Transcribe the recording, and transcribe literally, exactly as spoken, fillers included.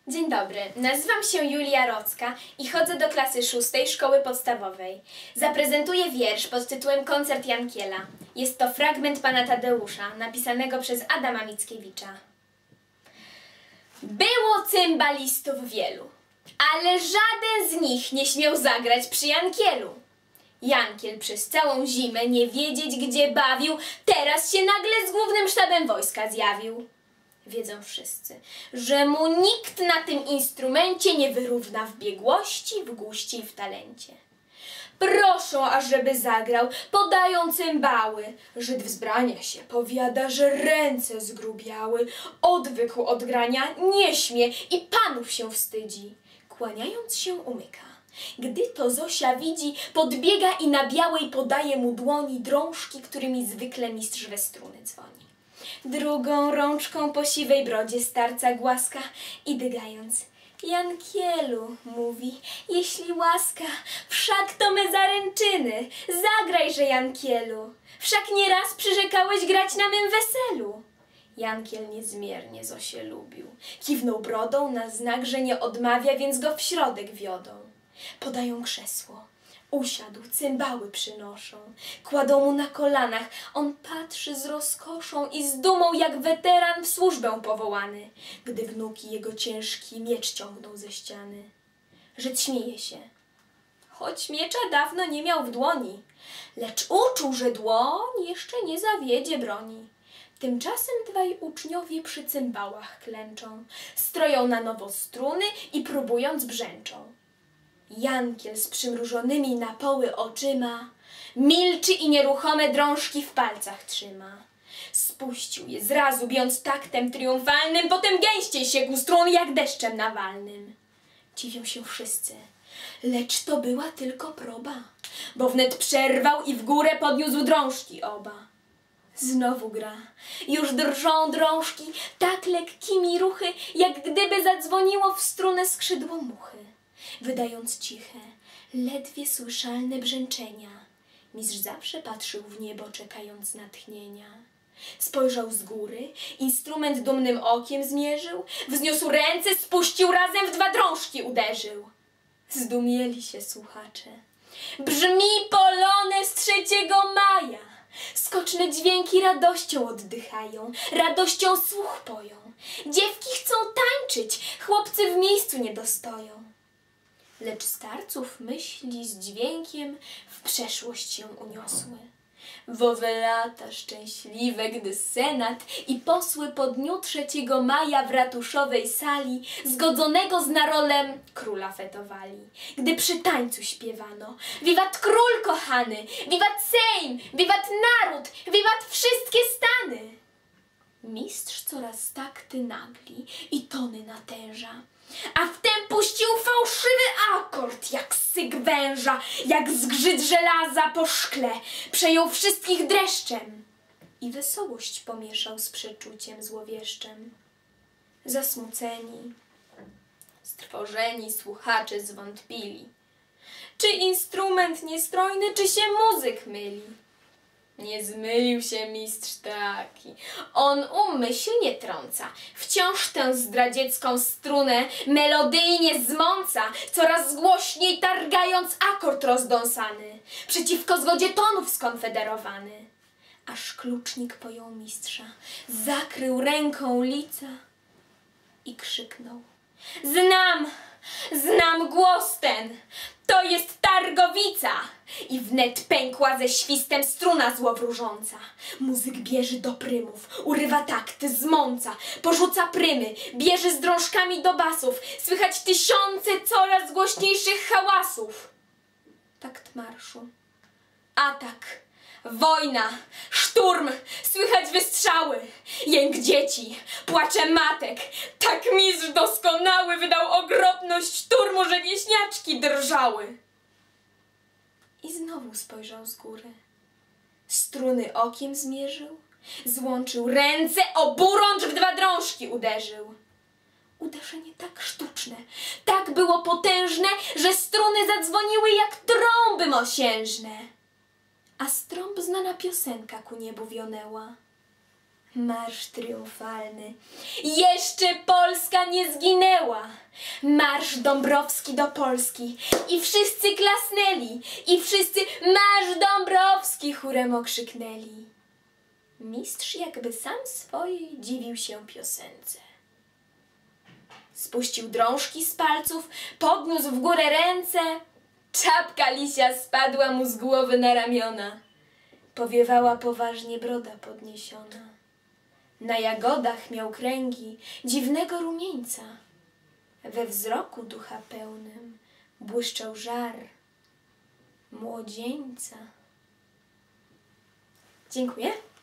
Dzień dobry, nazywam się Julia Rocka i chodzę do klasy szóstej szkoły podstawowej. Zaprezentuję wiersz pod tytułem Koncert Jankiela. Jest to fragment pana Tadeusza, napisanego przez Adama Mickiewicza. Było cymbalistów wielu, ale żaden z nich nie śmiał zagrać przy Jankielu. Jankiel przez całą zimę nie wiedzieć gdzie bawił, teraz się nagle z głównym sztabem wojska zjawił. Wiedzą wszyscy, że mu nikt na tym instrumencie nie wyrówna w biegłości, w guście i w talencie. Proszą, ażeby zagrał, podają cymbały. Żyd wzbrania się, powiada, że ręce zgrubiały. Odwykł od grania, nie śmie i panów się wstydzi. Kłaniając się umyka. Gdy to Zosia widzi, podbiega i na białej podaje mu dłoni drążki, którymi zwykle mistrz we struny dzwoni. Drugą rączką po siwej brodzie starca głaska i dygając: Jankielu, mówi, jeśli łaska, wszak to me zaręczyny, zagrajże, Jankielu, wszak nieraz przyrzekałeś grać na mym weselu. Jankiel niezmiernie Zosię lubił, kiwnął brodą na znak, że nie odmawia, więc go w środek wiodą. Podają krzesło. Usiadł, cymbały przynoszą, kładą mu na kolanach, on patrzy z rozkoszą i z dumą jak weteran w służbę powołany, gdy wnuki jego ciężki miecz ciągną ze ściany. Żyd śmieje się, choć miecza dawno nie miał w dłoni, lecz uczuł, że dłoń jeszcze nie zawiedzie broni. Tymczasem dwaj uczniowie przy cymbałach klęczą, stroją na nowo struny i próbując brzęczą. Jankiel z przymrużonymi na poły oczyma milczy i nieruchome drążki w palcach trzyma. Spuścił je zrazu, bijąc taktem triumfalnym, potem gęściej siekł strun jak deszczem nawalnym. Dziwią się wszyscy, lecz to była tylko próba, bo wnet przerwał i w górę podniósł drążki oba. Znowu gra, już drżą drążki, tak lekkimi ruchy, jak gdyby zadzwoniło w strunę skrzydło muchy. Wydając ciche, ledwie słyszalne brzęczenia, mistrz zawsze patrzył w niebo, czekając natchnienia. Spojrzał z góry, instrument dumnym okiem zmierzył, wzniósł ręce, spuścił, razem w dwa drążki uderzył. Zdumieli się słuchacze. Brzmi polonez trzeciego maja. Skoczne dźwięki radością oddychają, radością słuch poją. Dziewki chcą tańczyć, chłopcy w miejscu nie dostoją. Lecz starców myśli z dźwiękiem w przeszłość się uniosły. W owe lata szczęśliwe, gdy senat i posły po dniu trzeciego maja w ratuszowej sali zgodzonego z narolem króla fetowali. Gdy przy tańcu śpiewano: wiwat król kochany, wiwat Sejm, wiwat naród, wiwat wszystkie stany. Mistrz coraz takty nagli i tony natęża, a wtem puścił fałszywy akord, jak syk węża, jak zgrzyt żelaza po szkle, przejął wszystkich dreszczem i wesołość pomieszał z przeczuciem złowieszczem. Zasmuceni, strwożeni słuchacze zwątpili, czy instrument niestrojny, czy się muzyk myli. Nie zmylił się mistrz taki. On umyślnie trąca, wciąż tę zdradziecką strunę melodyjnie zmąca, coraz głośniej targając akord rozdąsany, przeciwko zgodzie tonów skonfederowany. Aż klucznik pojął mistrza, zakrył ręką lica i krzyknął: znam, znam głos ten, to jest Targowica! I wnet pękła ze świstem struna złowróżąca. Muzyk bierze do prymów, urywa takt, zmąca, porzuca prymy, bierze z drążkami do basów, słychać tysiące coraz głośniejszych hałasów. Takt marszu, atak, wojna, szturm, słychać wystrzały, jęk dzieci, płacze matek. Tak mistrz doskonały wydał okropność szturmu, że wieśniaczki drżały. I znowu spojrzał z góry. Struny okiem zmierzył, złączył ręce, oburącz w dwa drążki uderzył. Uderzenie tak sztuczne, tak było potężne, że struny zadzwoniły jak trąby mosiężne. A z trąb znana piosenka ku niebu wionęła. Marsz triumfalny. Jeszcze Polska nie zginęła. Marsz Dąbrowski do Polski i wszyscy klasnęli i wszyscy Marsz Dąbrowski chórem okrzyknęli. Mistrz jakby sam swojej dziwił się piosence. Spuścił drążki z palców, podniósł w górę ręce. Czapka lisia spadła mu z głowy na ramiona. Powiewała poważnie broda podniesiona. Na jagodach miał kręgi dziwnego rumieńca. We wzroku ducha pełnym błyszczał żar młodzieńca. Dziękuję.